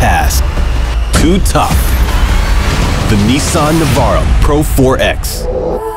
task. Too tough. The Nissan Navara Pro 4X.